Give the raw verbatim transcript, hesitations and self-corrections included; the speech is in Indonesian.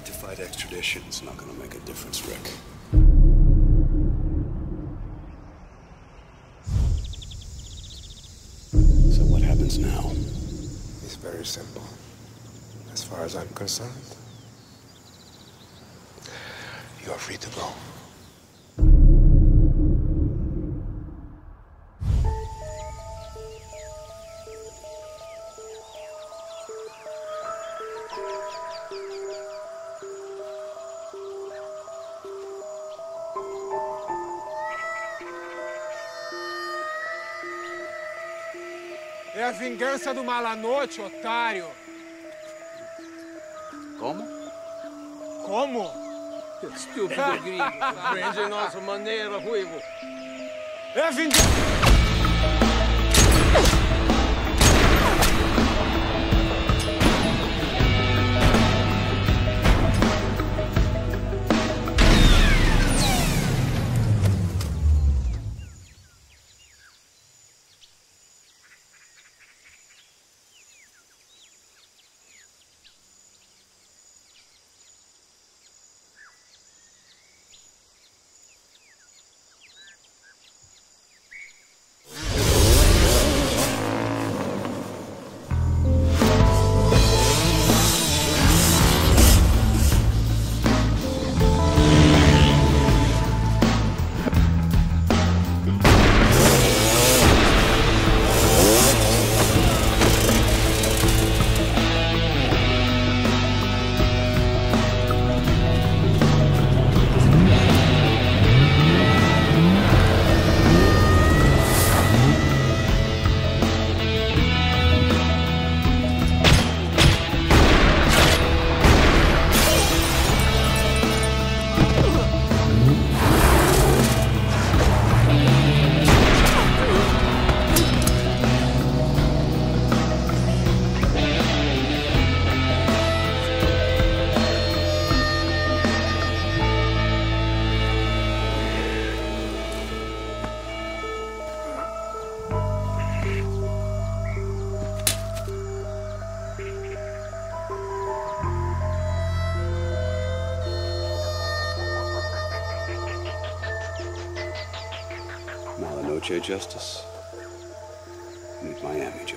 to fight extradition. It's not gonna make a difference, Rick. So what happens now? It's very simple. As far as I'm concerned, you are free to go. É a vingança do Malanoite, otário. Como? Como? Estúpido gringo. Aprende nossa maneira, Ruivo. É a vingança... Malanoche justice. Miami justice.